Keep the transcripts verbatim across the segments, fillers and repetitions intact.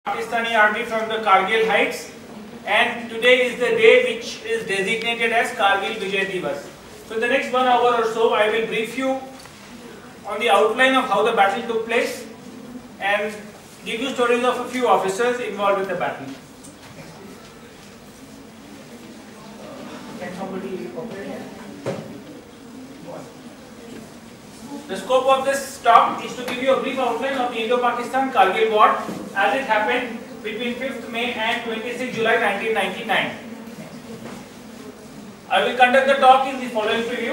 Pakistani army from the Kargil heights, and today is the day which is designated as Kargil Vijay Diwas. So in the next one hour or so I will brief you on the outline of how the battle took place and give you stories of a few officers involved in the battle. Can somebody operate? The scope of this talk is to give you a brief outline of the Indo-Pakistan Kargil War as it happened between fifth May and twenty-sixth July nineteen ninety-nine. I will conduct the talk in the following preview.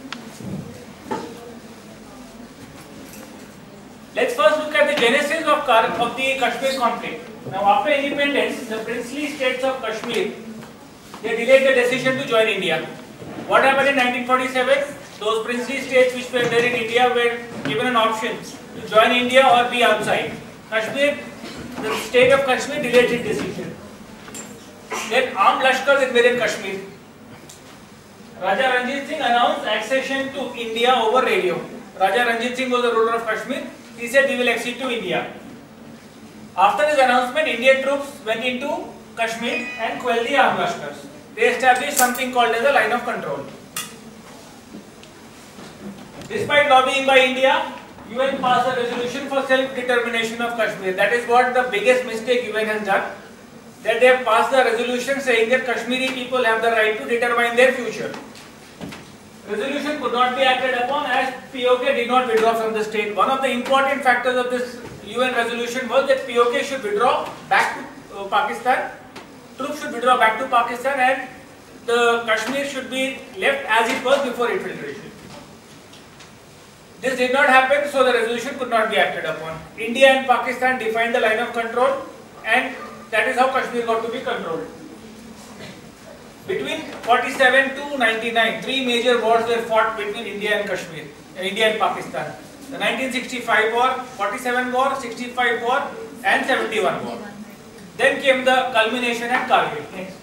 Let's first look at the genesis of, Kar of the Kashmir conflict. Now, after independence, the princely states of Kashmir, they delayed the decision to join India. What happened in nineteen forty-seven? Those princely states which were there in India were given an option to join India or be outside. Kashmir, the state of Kashmir delayed its decision. Then armed Lashkars invaded Kashmir. Raja Ranjit Singh announced accession to India over radio. Raja Ranjit Singh was the ruler of Kashmir. He said we will accede to India. After his announcement, Indian troops went into Kashmir and quelled the armed Lashkars. They established something called as a line of control. Despite lobbying by India, U N passed a resolution for self-determination of Kashmir. That is what the biggest mistake U N has done. That they have passed a resolution saying that Kashmiri people have the right to determine their future. Resolution could not be acted upon as P O K did not withdraw from the state. One of the important factors of this U N resolution was that P O K should withdraw back to uh, Pakistan. Troops should withdraw back to Pakistan and the Kashmir should be left as it was before infiltration. This did not happen, so the resolution could not be acted upon. India and Pakistan defined the line of control, and that is how Kashmir got to be controlled. Between forty-seven to ninety-nine, three major wars were fought between India and Kashmir, uh, India and Pakistan. The nineteen sixty-five war, forty-seven war, sixty-five war, and seventy-one war. Then came the culmination at Kargil. Next.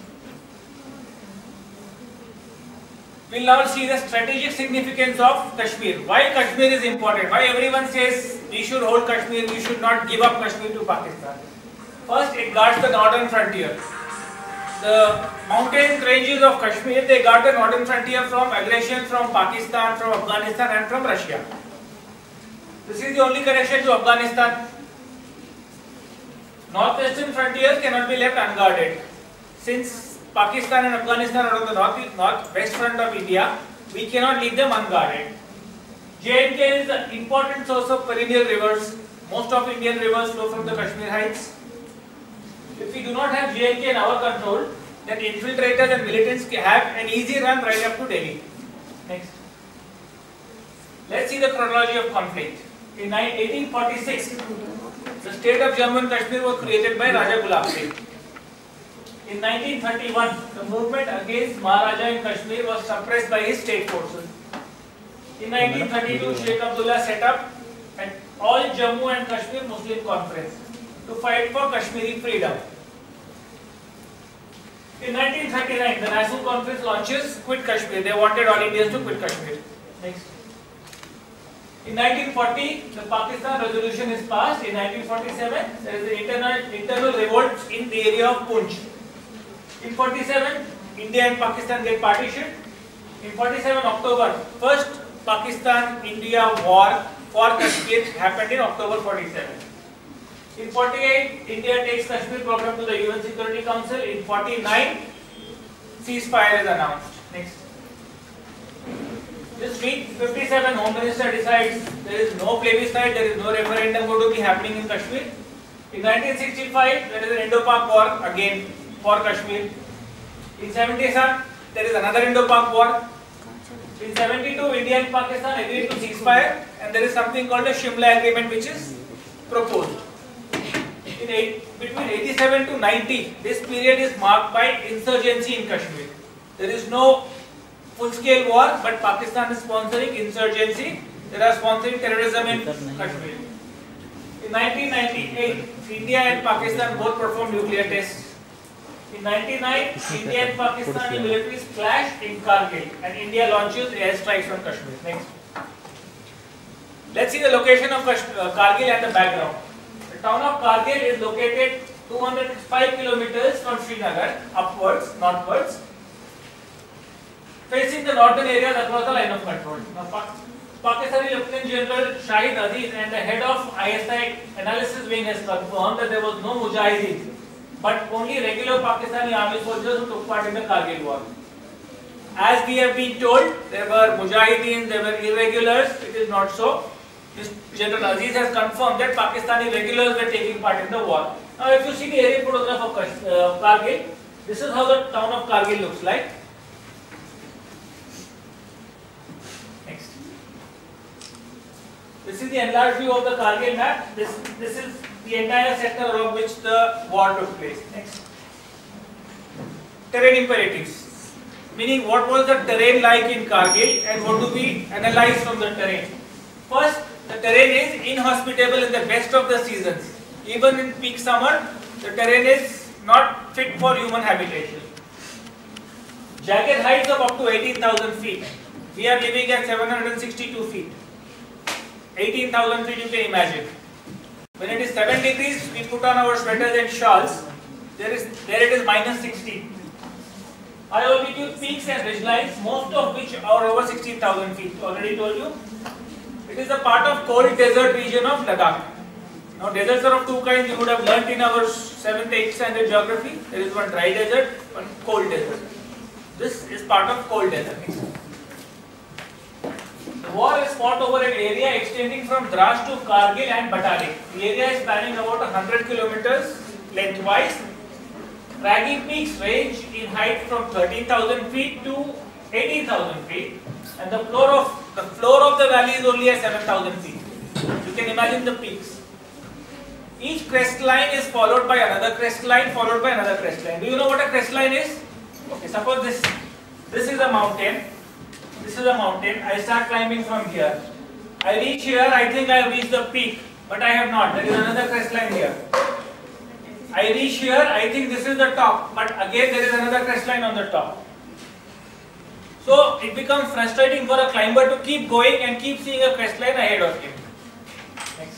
We will now see the strategic significance of Kashmir. Why Kashmir is important? Why everyone says we should hold Kashmir, we should not give up Kashmir to Pakistan. First, it guards the northern frontier. The mountain ranges of Kashmir, they guard the northern frontier from aggression from Pakistan, from Afghanistan and from Russia. This is the only connection to Afghanistan. Northwestern frontiers cannot be left unguarded. Since Pakistan and Afghanistan are on the north, northwest front of India, we cannot leave them unguarded. J and K is an important source of perennial rivers. Most of Indian rivers flow from the Kashmir heights. If we do not have J and K in our control, then infiltrators and militants have an easy run right up to Delhi. Next. Let's see the chronology of conflict. In eighteen forty-six, the state of Jammu and Kashmir was created by Raja Gulab Singh. In nineteen thirty-one, the movement against Maharaja in Kashmir was suppressed by his state forces. In nineteen thirty-two, Sheikh Abdullah set up an all Jammu and Kashmir Muslim conference to fight for Kashmiri freedom. In nineteen thirty-nine, the National Conference launches Quit Kashmir. They wanted all Indians to quit Kashmir. Next. In nineteen forty, the Pakistan resolution is passed. In nineteen forty-seven, there is an internal, internal revolt in the area of Punch. In forty-seven, India and Pakistan get partitioned. In forty-seven October, first Pakistan-India war for Kashmir happened in October forty-seven. In forty-eight, India takes Kashmir problem to the U N Security Council. In forty-nine, ceasefire is announced. Next. This week, fifty-seven Home Minister decides there is no plebiscite, there is no referendum going to be happening in Kashmir. In nineteen sixty-five, there is an Indo-Pak war again for Kashmir. In seventy-seven, there is another Indo-Pak war. In seventy-two, India and Pakistan agreed to ceasefire, and there is something called a Shimla Agreement which is proposed. In eight, between eighty-seven to ninety, this period is marked by insurgency in Kashmir. There is no full-scale war, but Pakistan is sponsoring insurgency. They are sponsoring terrorism in Kashmir. In nineteen ninety-eight, India and Pakistan both performed nuclear tests. In ninety-nine, India and Pakistani militaries clashed in Kargil, and India launches airstrikes on Kashmir. Next. Let's see the location of Kargil and the background. The town of Kargil is located two hundred five kilometers from Srinagar upwards, northwards, facing the northern areas across the line of control. Now, pa Pakistani Lieutenant General Shahid Aziz and the head of I S I analysis wing has confirmed that there was no Mujahideen, but only regular Pakistani army soldiers who took part in the Kargil war. As we have been told, there were Mujahideen, there were irregulars. It is not so. This General Aziz has confirmed that Pakistani regulars were taking part in the war. Now, if you see the aerial photograph of uh, Kargil, this is how the town of Kargil looks like. Next. This is the enlarged view of the Kargil map. This, this is the entire sector around which the war took place. Next. Terrain imperatives. Meaning, what was the terrain like in Kargil and what do we analyze from the terrain? First, the terrain is inhospitable in the best of the seasons. Even in peak summer, the terrain is not fit for human habitation. Jagged heights of up to eighteen thousand feet. We are living at seven hundred sixty-two feet. eighteen thousand feet, you can imagine. When it is seven degrees, we put on our sweaters and shawls. There is there it is minus sixteen. High altitude peaks and ridgelines, most of which are over sixteen thousand feet. Already told you. It is a part of cold desert region of Ladakh. Now, deserts are of two kinds. You would have learnt in our seventh, eighth standard geography. There is one dry desert, one cold desert. This is part of cold desert. The war is fought over an area extending from Dras to Kargil and Batalik. The area is spanning about one hundred kilometers lengthwise. Craggy peaks range in height from thirteen thousand feet to eighteen thousand feet, and the floor of the floor of the valley is only at seven thousand feet. You can imagine the peaks. Each crest line is followed by another crest line, followed by another crest line. Do you know what a crest line is? Okay, suppose this this is a mountain. This is a mountain. I start climbing from here. I reach here. I think I have reached the peak, but I have not. There is another crest line here. I reach here. I think this is the top, but again there is another crest line on the top. So it becomes frustrating for a climber to keep going and keep seeing a crest line ahead of him. Next.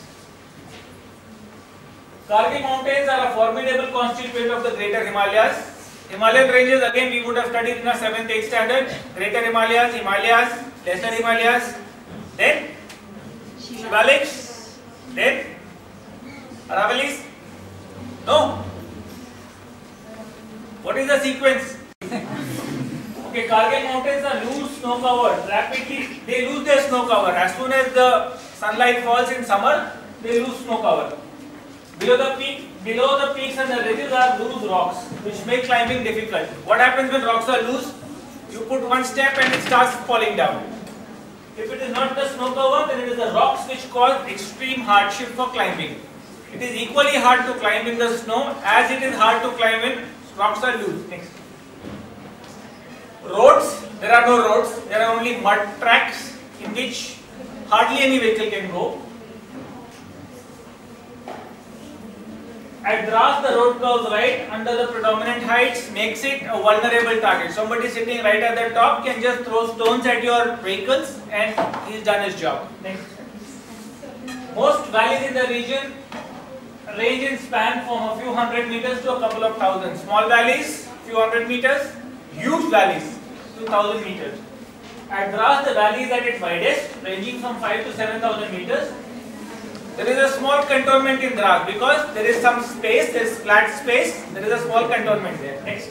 Kargil mountains are a formidable constituent of the Greater Himalayas. Himalayan ranges, again we would have studied in our seventh, eighth standard. Greater Himalayas, Himalayas, Lesser Himalayas, then Shivaliks, then Aravallis. No. What is the sequence? Okay, Kargil mountains are loose snow covered. Rapidly, they lose their snow cover. As soon as the sunlight falls in summer, they lose snow cover. Below the peak, below the peaks and the ridges are loose rocks, which make climbing difficult. What happens when rocks are loose? You put one step and it starts falling down. If it is not the snow cover, then it is the rocks which cause extreme hardship for climbing. It is equally hard to climb in the snow as it is hard to climb when rocks are loose. Next. Roads, there are no roads, there are only mud tracks in which hardly any vehicle can go. At Dras, the road curves right under the predominant heights, makes it a vulnerable target. Somebody sitting right at the top can just throw stones at your vehicles and he's done his job. Next. Most valleys in the region range in span from a few hundred meters to a couple of thousand. Small valleys, few hundred meters, huge valleys, two thousand meters. At Dras, the valley is at its widest, ranging from five to seven thousand meters. There is a small cantonment in Dras because there is some space, there is flat space, there is a small cantonment there. Next.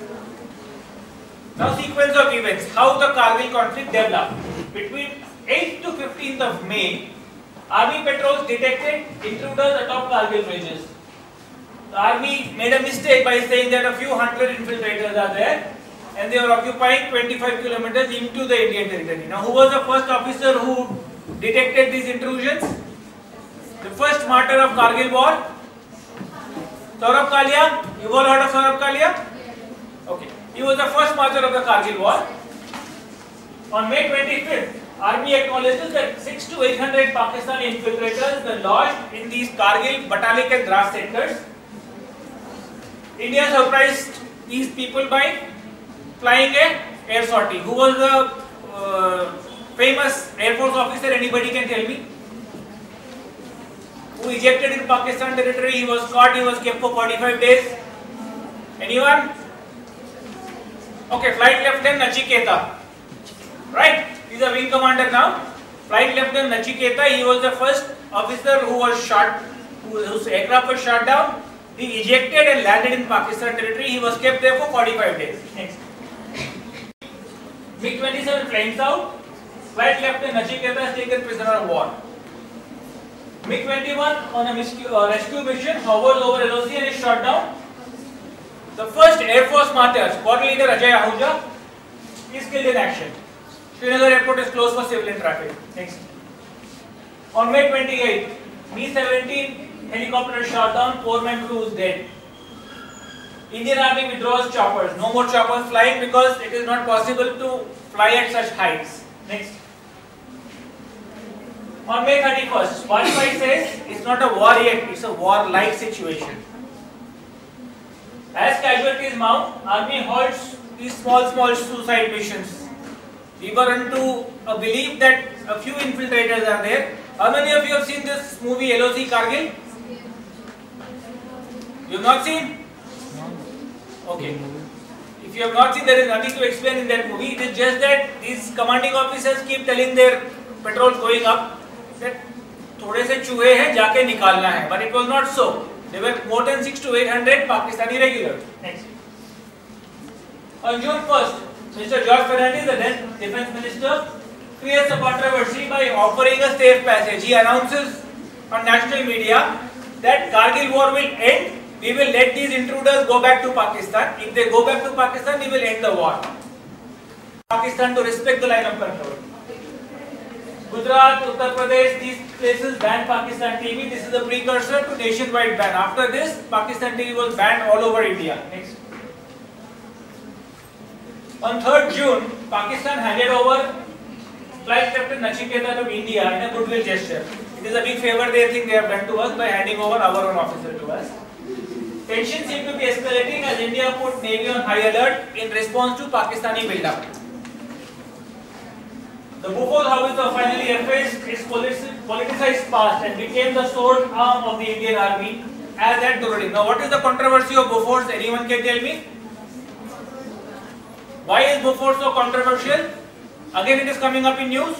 Now, sequence of events. How the Kargil conflict developed. Between eighth to fifteenth of May, Army patrols detected intruders atop Kargil ridges. The Army made a mistake by saying that a few hundred infiltrators are there and they are occupying twenty-five kilometers into the Indian territory. Now, who was the first officer who detected these intrusions? The first martyr of Kargil war? Saurabh Kalia. You all heard of Saurabh Kalia? Okay. He was the first martyr of the Kargil war. On May twenty-fifth, Army acknowledges that six to eight hundred Pakistani infiltrators were lodged in these Kargil, Batalik and Dras sectors. India surprised these people by flying a air sortie. Who was the uh, famous Air Force officer? Anybody can tell me? who ejected in Pakistan territory. He was caught, he was kept for forty-five days. Anyone? Okay, Flight Lieutenant Nachiketa. Right? He's a wing commander now. Flight Lieutenant Nachiketa, he was the first officer who was shot, whose aircraft was shot down. He ejected and landed in Pakistan territory. He was kept there for forty-five days. Next. MiG twenty-seven flames out. Flight Lieutenant Nachiketa is taken prisoner of war. MiG twenty-one on a uh, rescue mission hovers over L O C and is shot down. The first Air Force martyr, squad leader Ajay Ahuja, is killed in action. Srinagar airport is closed for civilian traffic. Next. On May twenty-eighth, Mi seventeen helicopter shot down, four men crew is dead. Indian Army withdraws choppers. No more choppers flying because it is not possible to fly at such heights. Next. On May thirty-first, Vajpayee says it's not a war yet, it's a war-like situation. As casualties mount, Army halts these small, small suicide missions. We were into a belief that a few infiltrators are there. How many of you have seen this movie L O C Kargil? You have not seen? Okay. If you have not seen, there is nothing to explain in that movie. It is just that these commanding officers keep telling their patrols going up that थोड़े से चूहे हैं जाके निकालना है. But it was not so. There were more than six to eight hundred Pakistani regulars. Next. On June first, Mister George Fernandez, the then Defence Minister, creates a controversy by offering a safe passage. He announces on national media that Kargil war will end. We will let these intruders go back to Pakistan. If they go back to Pakistan, we will end the war. Pakistan to respect the line of control. Gujarat, Uttar Pradesh, these places banned Pakistan T V. This is a precursor to nationwide ban. After this, Pakistan T V was banned all over India. Next. On third June, Pakistan handed over Flight Captain Nachiketa to India in a goodwill gesture. It is a big favor they think they have done to us by handing over our own officer to us. Tensions seem to be escalating as India put Navy on high alert in response to Pakistani build-up. The Bofors howitzer finally effaced its politicized past and became the sword arm of the Indian Army as at Durrani. Now, what is the controversy of Bofors? Anyone can tell me? Why is Bofors so controversial? Again, it is coming up in news.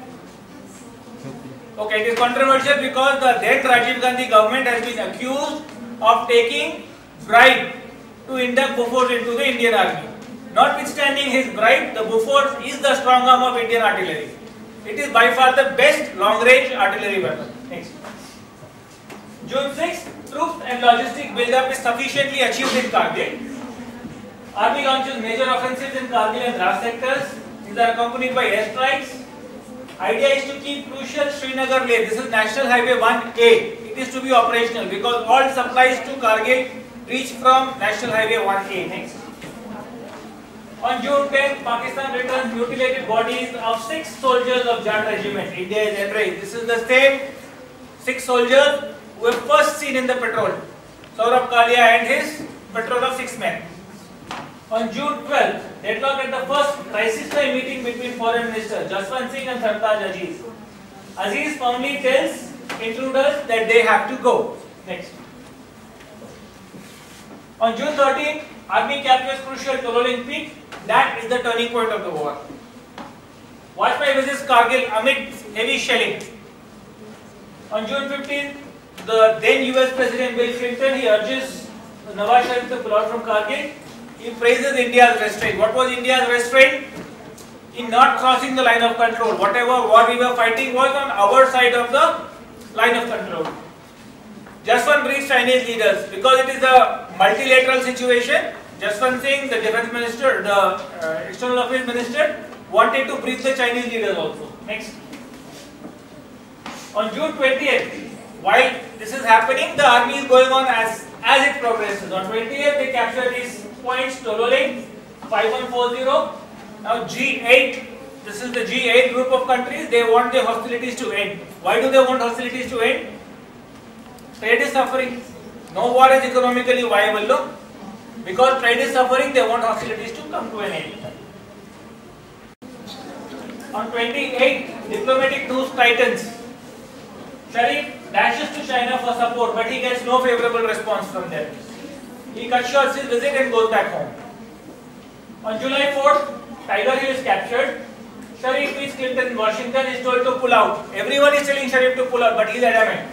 Okay, it is controversial because the then Rajiv Gandhi government has been accused of taking bribe to induct Bofors into the Indian Army. Notwithstanding his bribe, the Bofors is the strong arm of Indian artillery. It is by far the best long-range artillery weapon. Next. June sixth, troops and logistic build-up is sufficiently achieved in Kargil. Army launches major offensives in Kargil and Dras sectors. These are accompanied by airstrikes. Idea is to keep crucial Srinagar lane. This is National Highway one A. It is to be operational because all supplies to Kargil reach from National Highway one A. Next. On June tenth, Pakistan returns mutilated bodies of six soldiers of Jat Regiment. India is enraged. This is the same six soldiers who were first seen in the patrol. Saurabh Kalia and his patrol of six men. On June twelfth, deadlock at the first crisis time meeting between Foreign Minister Jaswant Singh and Sartaj Aziz. Aziz firmly tells intruders that they have to go. Next. On June thirteenth, Army captures crucial Tololing Peak. That is the turning point of the war. Vajpayee visits Kargil amid heavy shelling. On June fifteenth, the then U S President Bill Clinton, he urges Nawaz Sharif to pull out from Kargil. He praises India's restraint. What was India's restraint? In not crossing the line of control. Whatever war we were fighting was on our side of the line of control. Jaswant briefs Chinese leaders because it is a multilateral situation. Jaswant Singh, the defense minister, the uh, external affairs minister, wanted to brief the Chinese leaders also. Next. On June twentieth, while this is happening, the army is going on as, as it progresses. On twentieth, they capture these points, Tololing, five one four zero. Now G eight, this is the G eight group of countries, they want the hostilities to end. Why do they want hostilities to end? Trade is suffering. No war is economically viable, no? Because trade is suffering, they want hostilities to come to an end. On twenty-eighth, diplomatic news tightens. Sharif dashes to China for support, but he gets no favorable response from them. He cuts short his visit and goes back home. On July fourth, Tiger Hill is captured. Sharif meets Clinton in Washington, is told to pull out. Everyone is telling Sharif to pull out, but he is adamant.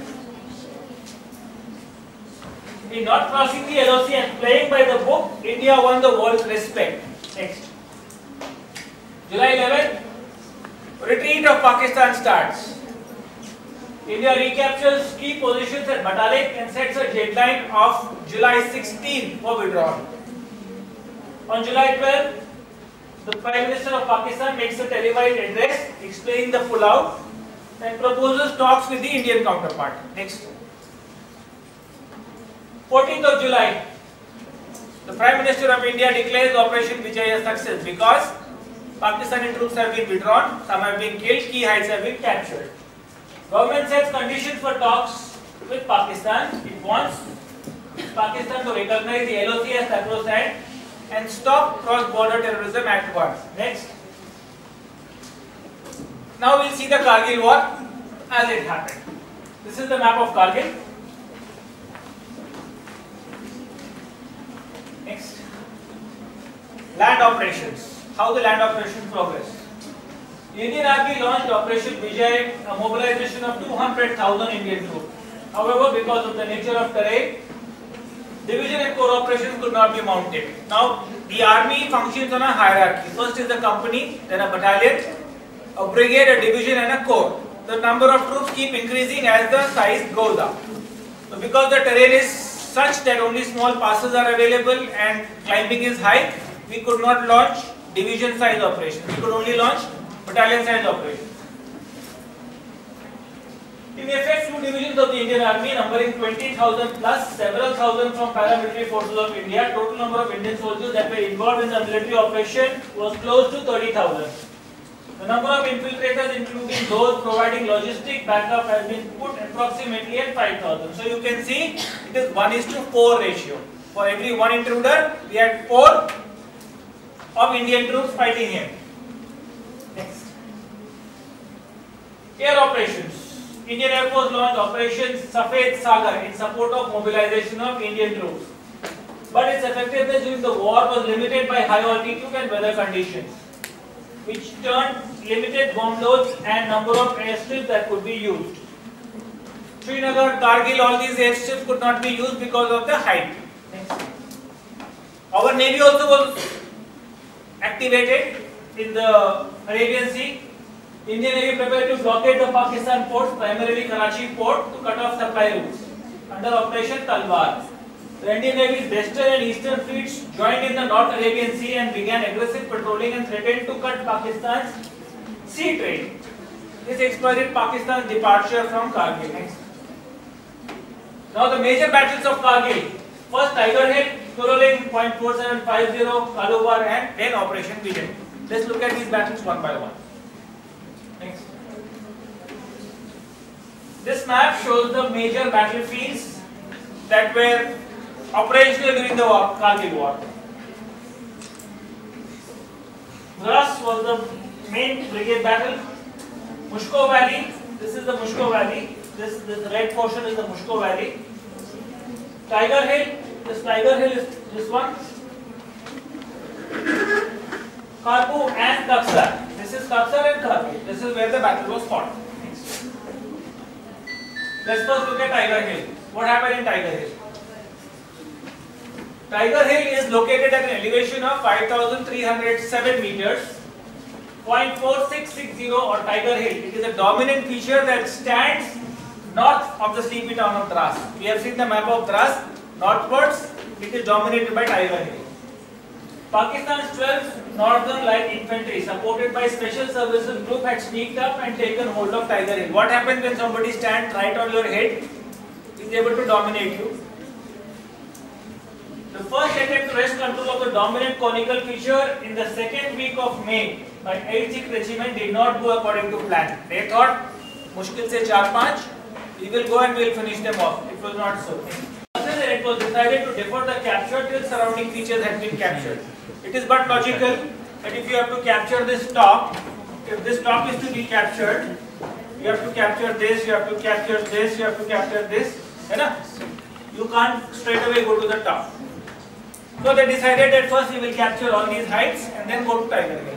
In not crossing the L O C and playing by the book, India won the world's respect. Next. July eleventh, retreat of Pakistan starts. India recaptures key positions at Batalik and sets a deadline of July sixteenth for withdrawal. On July twelfth, the Prime Minister of Pakistan makes a televised address explaining the pullout and proposes talks with the Indian counterpart. Next. fourteenth of July, the Prime Minister of India declares Operation Vijay a success because Pakistani troops have been withdrawn, some have been killed, key heights have been captured. Government sets conditions for talks with Pakistan. It wants Pakistan to recognize the L O C as sacrosanct and stop cross-border terrorism at once. Next. Now we'll see the Kargil war as it happened. This is the map of Kargil. Next. Land operations. How the land operations progress. The Indian Army launched Operation Vijay, a mobilization of two hundred thousand Indian troops. However, because of the nature of terrain, division and corps operations could not be mounted. Now, the army functions on a hierarchy. First is a company, then a battalion, a brigade, a division and a corps. The number of troops keep increasing as the size goes up. So, because the terrain is such that only small passes are available and climbing is high, we could not launch division size operations. We could only launch battalion size operations. In effect, two divisions of the Indian Army numbering twenty thousand plus several thousand from paramilitary forces of India. Total number of Indian soldiers that were involved in the military operation was close to thirty thousand. The number of infiltrators, including those providing logistic backup, has been put approximately at five thousand. So you can see it is one is to four ratio. For every one intruder, we had four of Indian troops fighting him. Next. Air operations. Indian Air Force launched Operation Safed Sagar in support of mobilization of Indian troops. But its effectiveness during the war was limited by high altitude and weather conditions, which turned limited bomb loads and number of airstrips that could be used. Srinagar, Kargil, all these airstrips could not be used because of the height. Next. Our Navy also was activated in the Arabian Sea. Indian Navy prepared to blockade the Pakistan ports, primarily Karachi port, to cut off supply routes under Operation Talwar. The Indian Navy's western and eastern fleets joined in the North Arabian Sea and began aggressive patrolling and threatened to cut Pakistan's sea trade. This exploited Pakistan's departure from Kargil. Next. Now the major battles of Kargil. First Tiger Hill, Kuroling, point four seven five zero, Kalubar, and then Operation Vijay. Let's look at these battles one by one. Next. This map shows the major battlefields that were operational during the war, Kargil war. Dras was the main brigade battle. Mushko Valley, this is the Mushko Valley. This, this red portion is the Mushko Valley. Tiger Hill, this Tiger Hill is this one. Karpu and Kaksar. This is Kaksar and Karpu. This is where the battle was fought. Next. Let's first look at Tiger Hill. What happened in Tiger Hill? Tiger Hill is located at an elevation of five thousand three hundred seven meters. point four six six zero or Tiger Hill. It is a dominant feature that stands north of the sleepy town of Dras. We have seen the map of Dras. Northwards, it is dominated by Tiger Hill. Pakistan's twelfth Northern Light Infantry, supported by Special Services Group, had sneaked up and taken hold of Tiger Hill. What happens when somebody stands right on your head? He is able to dominate you. The first attempt to wrest control of the dominant conical feature in the second week of May by eighth Sikh Regiment did not go according to plan. They thought, mushkil se char panch, we will go and we will finish them off. It was not so. It was decided to defer the capture till surrounding features had been captured. It is but logical that if you have to capture this top, if this top is to be captured, You have to capture this, you have to capture this, you have to capture this. है ना? You can't straight away go to the top. So they decided that first we will capture all these heights and then go to Tiger Hill.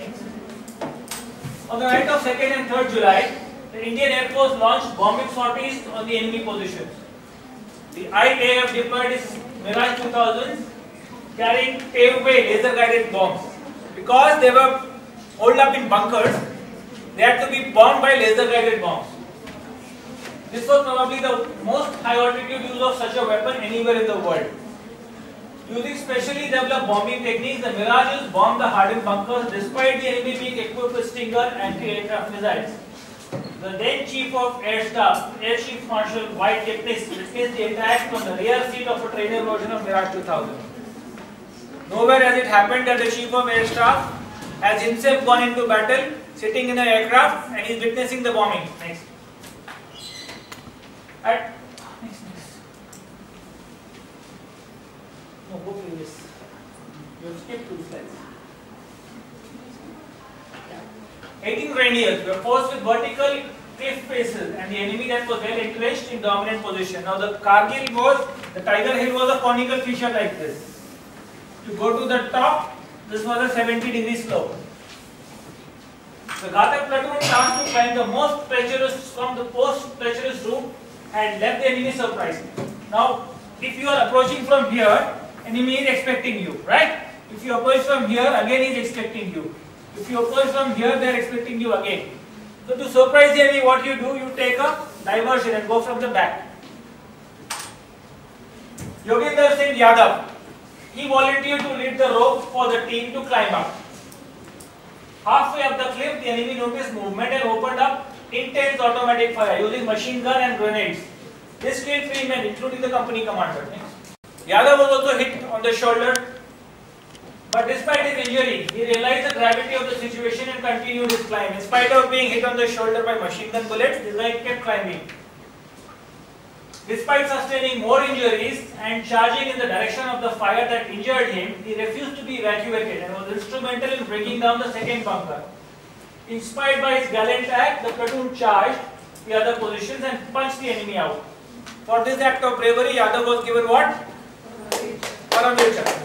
On the night of second and third July, the Indian Air Force launched bombing sorties on the enemy positions. The I A F deployed its Mirage two thousand carrying takeaway laser-guided bombs. Because they were holed up in bunkers, they had to be bombed by laser-guided bombs. This was probably the most high-altitude use of such a weapon anywhere in the world. Using specially developed bombing techniques, the Mirages bombed the hardened bunkers despite the enemy being equipped with Stinger anti-aircraft missiles. The then Chief of Air Staff, Air Chief Marshal White Kipnis, witnessed the attack from the rear seat of a trainer version of Mirage two thousand. Nowhere has it happened that the Chief of Air Staff has himself gone into battle, sitting in an aircraft, and is witnessing the bombing. Next. At next, next. No, go previous. You have skipped two slides. eighteen Rangers were forced with vertical cliff faces and the enemy that was well entrenched in dominant position. Now the Kargil was, the Tiger Hill was a conical feature like this. To go to the top, this was a seventy degree slope. The Ghatak platoon tasked to climb the most treacherous from the most treacherous route and left the enemy surprised. Now, if you are approaching from here, enemy is expecting you, right? If you approach from here, again he is expecting you. If you approach from here, they are expecting you again. So to surprise the enemy, what you do, you take a diversion and go from the back. Yogendra Singh Yadav, he volunteered to lead the rope for the team to climb up. Halfway up the cliff, the enemy noticed movement and opened up intense automatic fire using machine gun and grenades. This killed three men, including the company commander. Yadav was also hit on the shoulder, but despite his injury, he realized the gravity of the situation and continued his climb. In spite of being hit on the shoulder by machine gun bullets, this guy kept climbing. Despite sustaining more injuries and charging in the direction of the fire that injured him, he refused to be evacuated and was instrumental in breaking down the second bunker. Inspired by his gallant act, the platoon charged the other positions and punched the enemy out. For this act of bravery, Yadav was given what? Paramvir.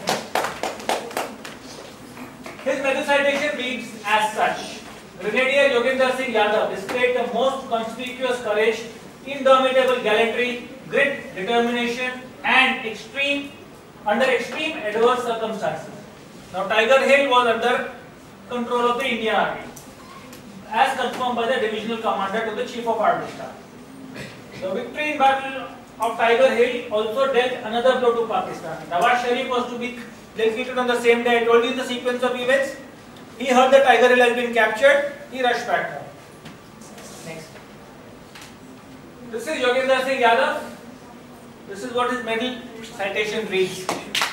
His medal citation reads as such: Brigadier Yogendra Singh Yadav displayed the most conspicuous courage, indomitable gallantry, grit, determination, and extreme under extreme adverse circumstances. Now, Tiger Hill was under control of the Indian Army, as confirmed by the divisional commander to the Chief of Army Staff. The victory in Battle of Tiger Hill also dealt another blow to Pakistan. Nawaz Sharif was to be executed on the same day. I told you the sequence of events. He heard that Tiger Hill has been captured. He rushed back home. Next. This is Yogendra Singh Yadav. This is what his medal citation reads.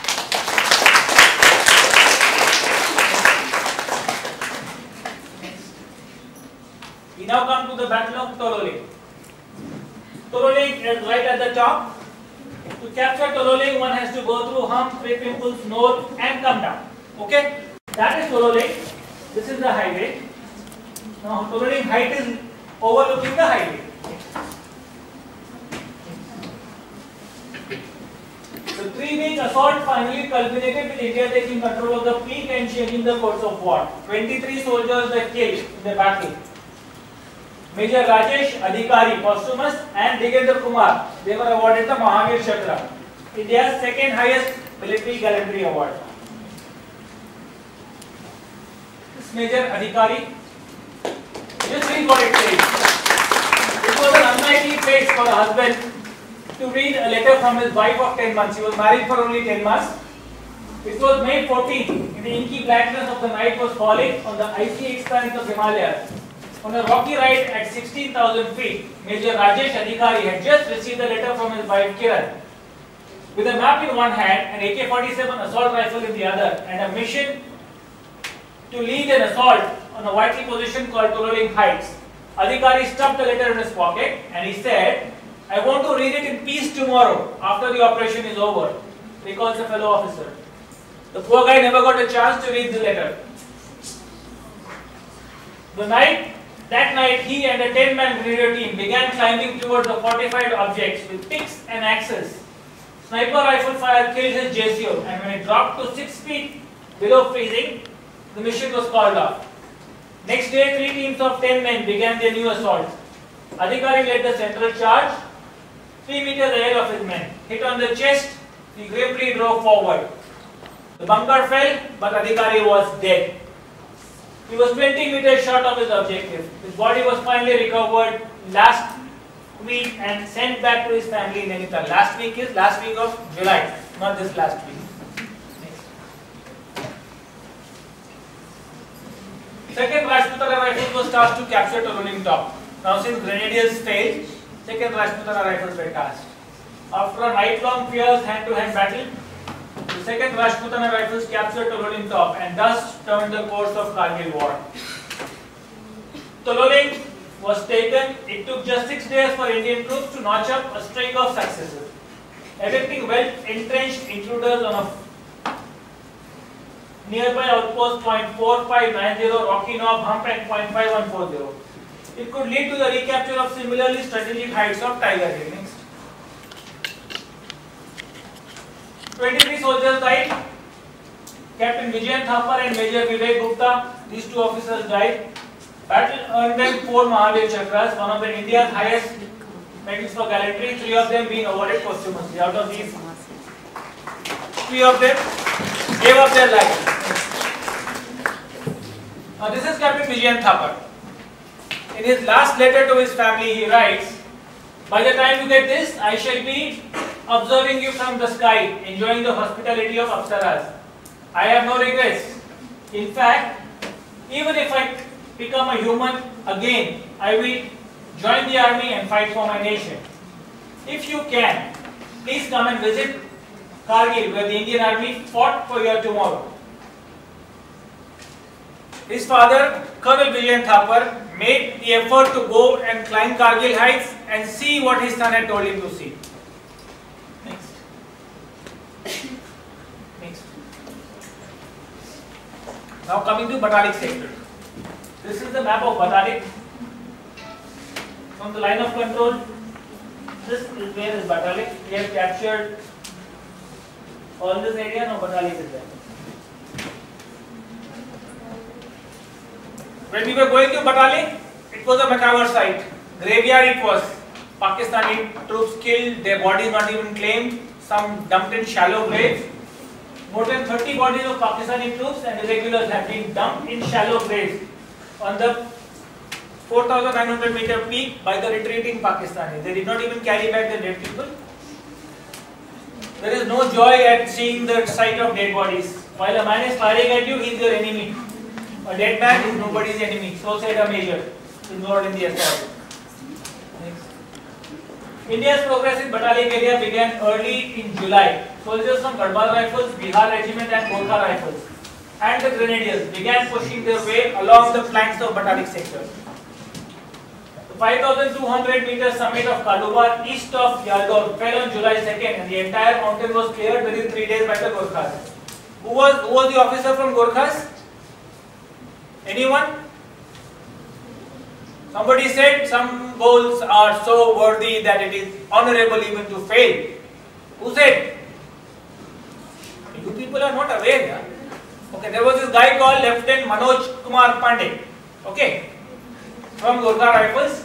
We now come to the Battle of Tololing. Tololing is right at the top. To capture Tololing, one has to go through hump, three pimples, nose, and come down. Okay? That is Tololing. This is the highway. Now, Tololing height is overlooking the highway. The three-week assault finally culminated with India taking control of the peak and changing the course of war. twenty-three soldiers were killed in the battle. Major Rajesh Adhikari, posthumous, and Digendra Kumar, they were awarded the Mahavir Chakra, India's second highest military gallantry award. This Major Adhikari, just read what it says. It was an unlikely place for a husband to read a letter from his wife of ten months. He was married for only ten months. It was May fourteenth, and the inky blackness of the night was falling on the icy expanse of Himalayas. On a rocky ride at sixteen thousand feet, Major Rajesh Adhikari had just received a letter from his wife Kiran. With a map in one hand, an A K forty-seven assault rifle in the other, and a mission to lead an assault on a vital position called Tololing Heights, Adhikari stuffed the letter in his pocket and he said, "I want to read it in peace tomorrow after the operation is over," recalls a fellow officer. The poor guy never got a chance to read the letter. The night That night, he and a ten-man grenadier team began climbing towards the fortified objects with picks and axes. Sniper rifle fire killed his J C O, and when it dropped to six feet below freezing, the mission was called off. Next day, three teams of ten men began their new assault. Adhikari led the central charge, three meters ahead of his men. Hit on the chest, he gravely drove forward. The bunker fell, but Adhikari was dead. He was twenty meters short of his objective. His body was finally recovered last week and sent back to his family in Nainital. Last week is last week of July, not this last week. Next. Second Rajputana Rifles was tasked to capture Tololing Top. Now, since grenadiers failed, second Rajputana Rifles were tasked. After a night-long fierce hand-to-hand battle, the second Rajputana Rifles captured Tololing Top and thus turned the course of Kargil War. Tololing was taken. It took just six days for Indian troops to notch up a string of successes, evicting well-entrenched intruders on a nearby outpost point four five nine zero, Rocky Knob Hump and point five one four zero. It could lead to the recapture of similarly strategic heights of Tiger Hill. Next. twenty-three soldiers died. Captain Vijay Thapar and Major Vivek Gupta, these two officers died. Battle earned them four Mahavir Chakras, one of the India's highest medals for gallantry, three of them being awarded posthumously. Out of these, three of them gave up their lives. Now this is Captain Vijay Thapar. In his last letter to his family, he writes, "By the time you get this, I shall be observing you from the sky, enjoying the hospitality of Apsaras. I have no regrets. In fact, even if I become a human again, I will join the army and fight for my nation. If you can, please come and visit Kargil, where the Indian army fought for your tomorrow." His father, Kargil Vijay Thapar, made the effort to go and climb Kargil heights and see what his son had told him to see. Next. Next. Now coming to Batalik sector. This is the map of Batalik. From the line of control, this is where is Batalik. We have captured all this area. Now Batalik is there. When we were going to Batalik, it was a macabre sight. Graveyard it was. Pakistani troops killed, their bodies not even claimed, some dumped in shallow graves. More than thirty bodies of Pakistani troops and irregulars have been dumped in shallow graves on the four thousand nine hundred meter peak by the retreating Pakistanis. They did not even carry back the dead people. There is no joy at seeing the sight of dead bodies. While a man is firing at you, he is your enemy. A dead man is nobody's enemy. So said a major involved in the assault. Next. India's progress in Batalik area began early in July. Soldiers from Garbhad Rifles, Bihar Regiment and Gorkha Rifles and the Grenadiers began pushing their way along the flanks of Batalik sector. The five thousand two hundred meter summit of Kalubar east of Yalgaon fell on July second and the entire mountain was cleared within three days by the Gorkhas. Who was, who was the officer from Gorkhas? Anyone? Somebody said some goals are so worthy that it is honorable even to fail. Who said? You people are not aware. Yeah? Okay, there was this guy called Lieutenant Manoj Kumar Pandey. Okay, from Gorkha Rifles.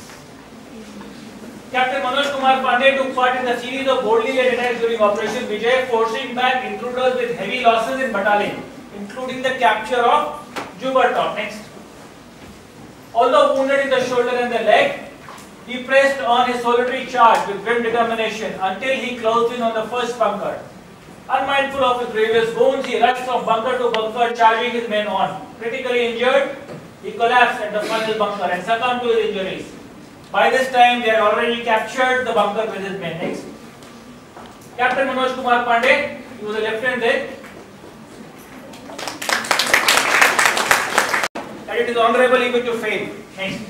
Captain Manoj Kumar Pandey took part in a series of boldly led attacks during Operation Vijay, forcing back intruders with heavy losses in Batalik, including the capture of Jubertop. Next. Although wounded in the shoulder and the leg, he pressed on his solitary charge with grim determination until he closed in on the first bunker. Unmindful of his grievous wounds, he rushed from bunker to bunker, charging his men on. Critically injured, he collapsed at the final bunker and succumbed to his injuries. By this time, they had already captured the bunker with his men. Next. Captain Manoj Kumar Pandey, he was a lieutenant there. That it is honorable even to fail. Next.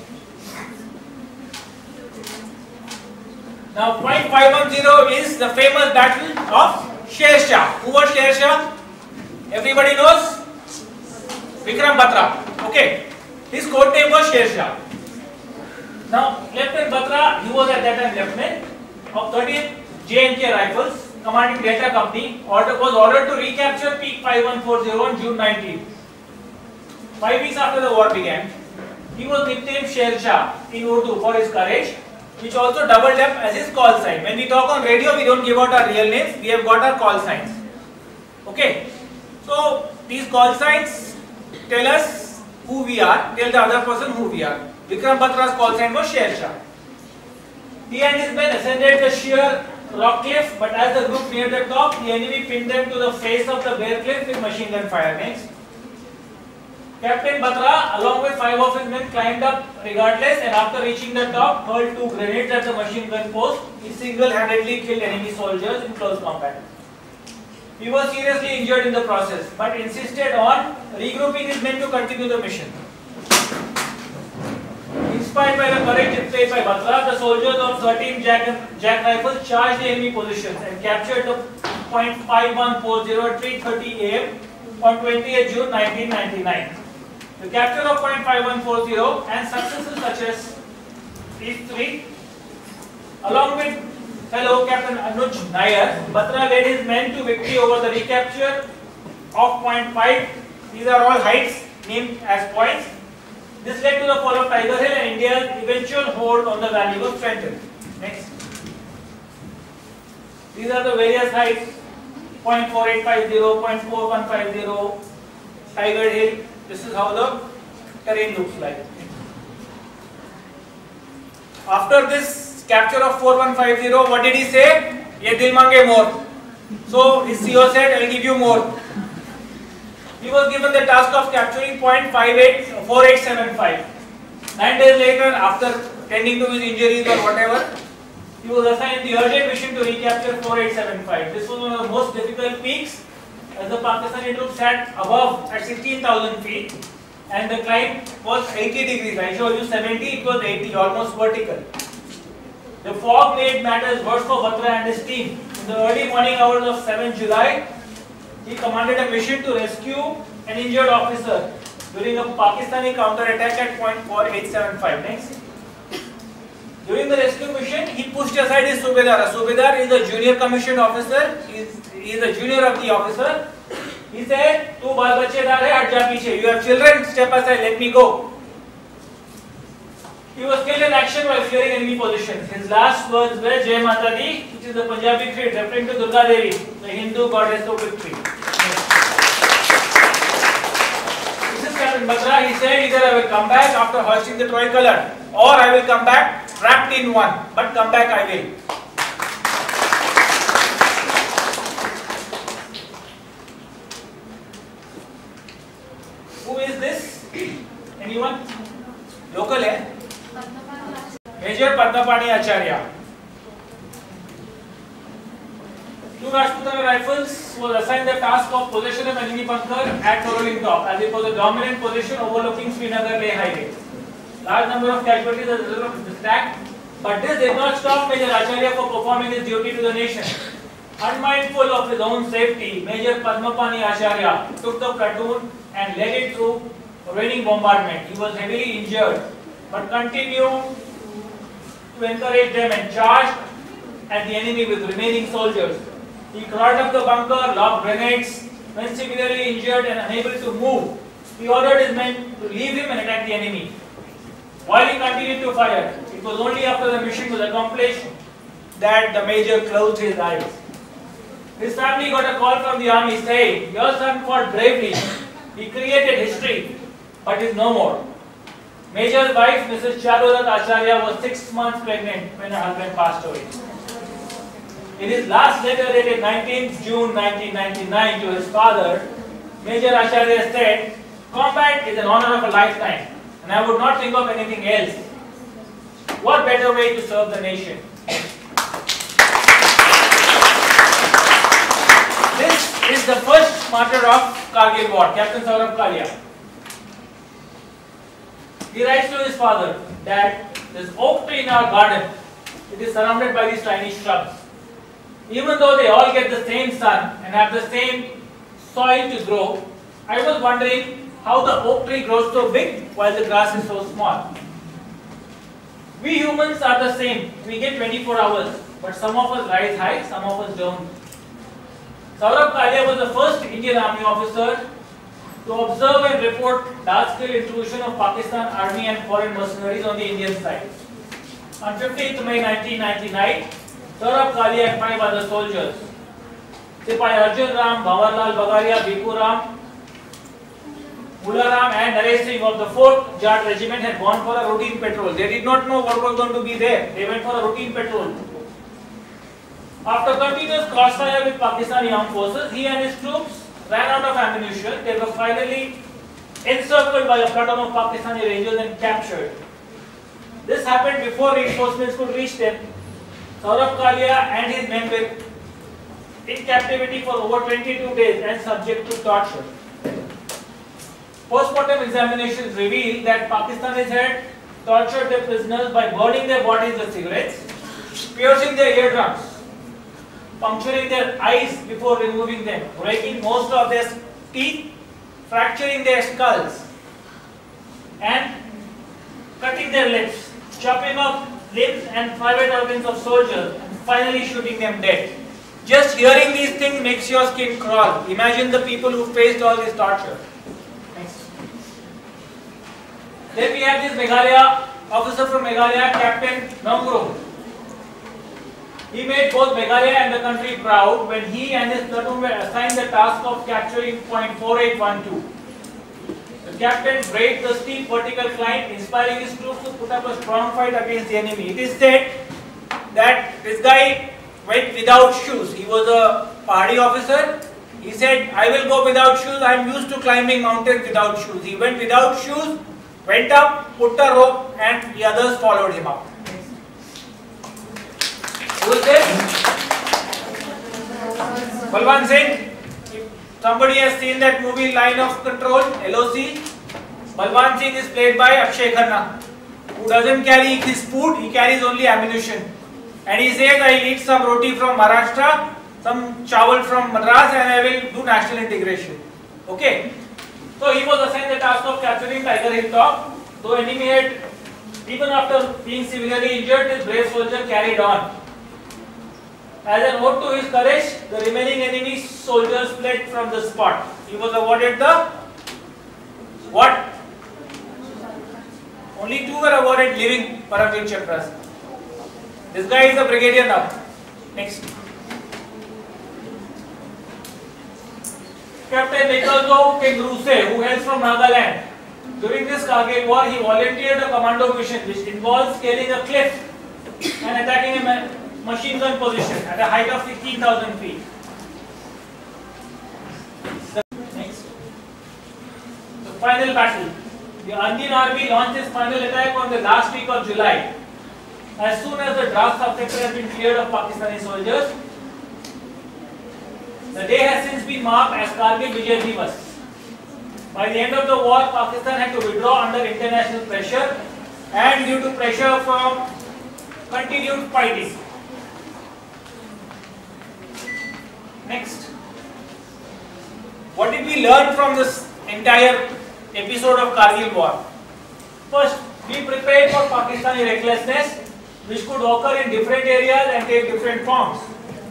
Now, point five one zero is the famous battle of Sher Shah. Who was Sher Shah? Everybody knows? Vikram Batra. Okay. His code name was Sher Shah. Now, Lieutenant Batra, he was at that time lieutenant of thirteenth J and K Rifles, commanding Delta Company, order, was ordered to recapture Peak five one four zero on June nineteenth. Five weeks after the war began, he was nicknamed Sher Shah in Urdu for his courage, which also doubled up as his call sign. When we talk on radio, we don't give out our real names, we have got our call signs. Okay, so these call signs tell us who we are, tell the other person who we are. Vikram Batra's call sign was Sher Shah. He and his men ascended the sheer rock cliff, but as the group neared the top, the enemy pinned them to the face of the bare cliff with machine gun fire. Next. Captain Batra, along with five of his men, climbed up regardless, and after reaching the top, hurled two grenades at the machine gun post. He single-handedly killed enemy soldiers in close combat. He was seriously injured in the process, but insisted on regrouping his men to continue the mission. Inspired by the courage displayed by Batra, the soldiers of thirteenth Jack, Jack Rifles charged the enemy positions and captured the point five one four zero at three thirty A M on twentieth June nineteen ninety-nine. The capture of point five one four zero and successes such as these three, along with fellow Captain Anuj Nair, Batra led his men to victory over the recapture of point five. These are all heights named as points. This led to the fall of Tiger Hill, and India's eventual hold on the valley was strengthened. Next. These are the various heights: point four eight five zero, point four one five zero, Tiger Hill. This is how the terrain looks like. After this capture of four one five zero, what did he say? Ye dil mange more. So his C O said, I will give you more. He was given the task of capturing point five eight four eight seven five. Nine days later, after tending to his injuries or whatever, he was assigned the urgent mission to recapture four eight seven five. This was one of the most difficult peaks, as the Pakistani troops sat above at sixteen thousand feet, and the climb was eighty degrees. I showed you seventy, it was eighty, almost vertical. The fog made matters worse for Batra and his team. In the early morning hours of seventh July, he commanded a mission to rescue an injured officer during a Pakistani counter-attack at point four eight seven five. Next. During the rescue mission, he pushed aside his Subedar. A Subedar is a junior commissioned officer. He is, he is a junior of the officer. He said, "Tu baal bachedar hai, hat ja piche. You have children, step aside, let me go." He was killed in action while clearing enemy positions. His last words were Jai Mata Di, which is the Punjabi creed referring to Durga Devi, the Hindu goddess of victory. This is Captain Batra. He said, either I will come back after hoisting the tricolor, or I will come back wrapped in one, but come back I will. Who is this? Anyone? Local, eh? Major Padmapani Acharya. To Rajputana Rifles was assigned the task of possession of enemy bunker at Rolling Top, as it was a dominant position overlooking Srinagar Leh highway. Large number of casualties as a result of this attack, but this did not stop Major Acharya from performing his duty to the nation. Unmindful of his own safety, Major Padmapani Acharya took the platoon and led it through raining bombardment. He was heavily injured, but continued to encourage them and charged at the enemy with remaining soldiers. He crawled up the bunker, lobbed grenades. When severely injured and unable to move, he ordered his men to leave him and attack the enemy. While he continued to fire, it was only after the mission was accomplished that the major closed his eyes. His family got a call from the army saying, "Your son fought bravely. He created history, but is no more." Major's wife, Missus Charudat Acharya, was six months pregnant when her husband passed away. In his last letter dated nineteenth June nineteen ninety-nine to his father, Major Acharya said, "Combat is an honor of a lifetime, and I would not think of anything else. What better way to serve the nation?" This is the first martyr of Kargil War, Captain Saurabh Kalia. He writes to his father that this oak tree in our garden, it is surrounded by these tiny shrubs. Even though they all get the same sun and have the same soil to grow, I was wondering how the oak tree grows so big while the grass is so small. We humans are the same. We get twenty-four hours, but some of us rise high, some of us don't. Saurabh Kalia was the first Indian Army officer to observe and report large-scale intrusion of Pakistan Army and foreign mercenaries on the Indian side. On fifteenth May nineteen ninety-nine, Saurabh Kalia and five other soldiers, Sipahi Arjun Ram, Bhawarlal Bagaria, Bhiku Ram, Mula Ram and Naresh Singh of the fourth Jat Regiment had gone for a routine patrol. They did not know what was going to be there. They went for a routine patrol. After continuous crossfire with Pakistani armed forces, he and his troops ran out of ammunition. They were finally encircled by a platoon of Pakistani Rangers and captured. This happened before reinforcements could reach them. Saurabh Kalia and his men were in captivity for over twenty-two days and subject to torture. Post-mortem examinations revealed that Pakistanis had tortured their prisoners by burning their bodies with cigarettes, piercing their eardrums, puncturing their eyes before removing them, breaking most of their teeth, fracturing their skulls, and cutting their lips, chopping off limbs and private organs of soldiers, and finally shooting them dead. Just hearing these things makes your skin crawl. Imagine the people who faced all this torture. Next. Then we have this Meghalaya officer from Meghalaya, Captain Nongro. He made both Meghalaya and the country proud when he and his platoon were assigned the task of capturing point four eight one two. The captain braved the steep vertical climb, inspiring his troops to put up a strong fight against the enemy. It is said that this guy went without shoes. He was a Pahadi officer. He said, I will go without shoes. I am used to climbing mountains without shoes. He went without shoes, went up, put a rope, and the others followed him up. Who is this? Balwant Singh. If somebody has seen that movie Line of Control, L O C, Balwant Singh is played by Akshay Khanna, who doesn't carry his food, he carries only ammunition. And he says, I will eat some roti from Maharashtra, some chawal from Madras, and I will do national integration. Okay. So he was assigned the task of capturing Tiger Hill Top. Though enemy had, even after being severely injured, this brave soldier carried on. As an ode to his courage, the remaining enemy soldiers fled from the spot. He was awarded the what? Only two were awarded living Paramvir Chakras. This guy is a brigadier now. Next. Captain Nikolzo Kengruse, who hails from Nagaland. During this Kargil war, he volunteered a commando mission which involved scaling a cliff and attacking a machine gun position at a height of sixteen thousand feet. Next. The final battle. The Indian Army launched its final attack on the last week of July. As soon as the draft subsector has been cleared of Pakistani soldiers, the day has since been marked as Kargil Vijay Diwas. By the end of the war, Pakistan had to withdraw under international pressure and due to pressure from continued fighting. Next. What did we learn from this entire episode of Kargil war? First, be prepared for Pakistani recklessness, which could occur in different areas and take different forms.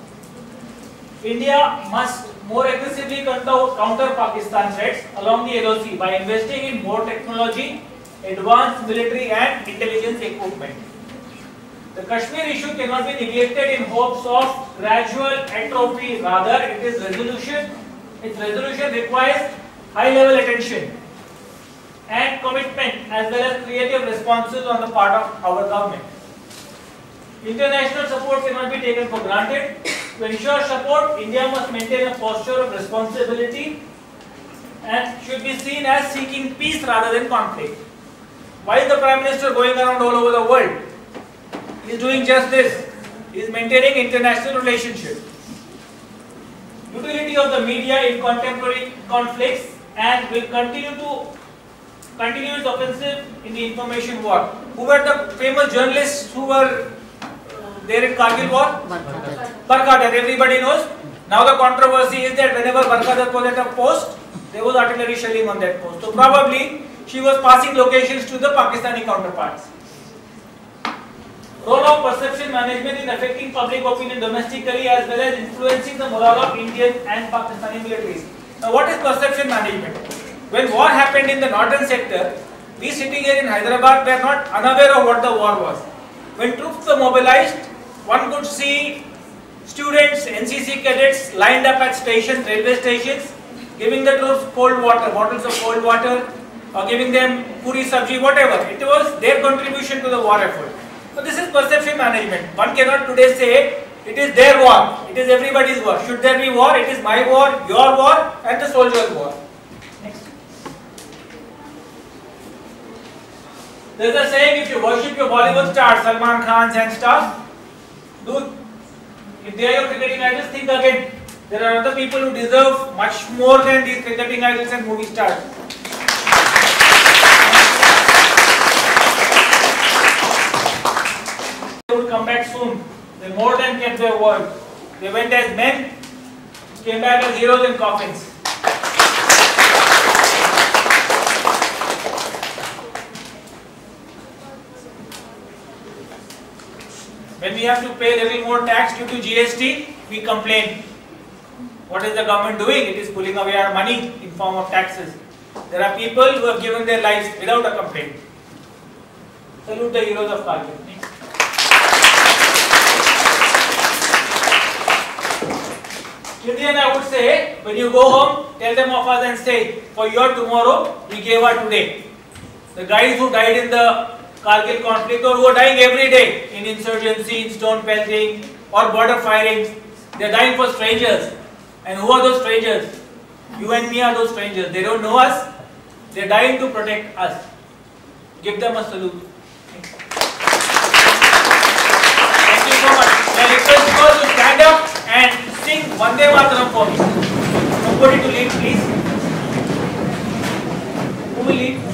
India must more aggressively counter Pakistan threats along the L O C by investing in more technology, advanced military and intelligence equipment. The Kashmir issue cannot be neglected in hopes of gradual atrophy. Rather, it is resolution. Its resolution requires high-level attention and commitment as well as creative responses on the part of our government. International support cannot be taken for granted. To ensure support, India must maintain a posture of responsibility and should be seen as seeking peace rather than conflict. Why is the Prime Minister going around all over the world? He is doing just this. He is maintaining international relationships. Utility of the media in contemporary conflicts and will continue to continue its offensive in the information war. Who were the famous journalists who were there in Kargil war? Barkha Dutt, everybody knows. Now the controversy is that whenever Barkha Dutt was at a post, There was artillery shelling on that post. So probably she was passing locations to the Pakistani counterparts. Role of perception management in affecting public opinion domestically as well as influencing the morale of Indian and Pakistani militaries. Now what is perception management? When war happened in the northern sector, we sitting here in Hyderabad were not unaware of what the war was. When troops were mobilized, one could see students, N C C cadets lined up at stations, railway stations, giving the troops cold water, bottles of cold water, or giving them puri sabji, whatever. It was their contribution to the war effort. So this is perception management. One cannot today say it is their war, it is everybody's war. Should there be war? It is my war, your war, and the soldier's war. Next. There is a saying, if you worship your Bollywood stars, Salman Khans and stuff, do, if they are your cricketing idols, think again. There are other people who deserve much more than these cricketing idols and movie stars. They would come back soon. They more than kept their word. They went as men, came back as heroes in coffins. When we have to pay a little more tax due to G S T, we complain. What is the government doing? It is pulling away our money in form of taxes. There are people who have given their lives without a complaint. Salute the heroes of Kargil. Children, I would say, when you go home, tell them of us and say, for your tomorrow, we gave our today. The guys who died in the Kargil conflict or who are dying every day in insurgency, in stone pelting or border firings, they are dying for strangers. And who are those strangers? You and me are those strangers. They don't know us. They are dying to protect us. Give them a salute. Thank you so much. I request you all to stand up and sing Vande Mataram for me. Somebody to lead, please. Who will lead?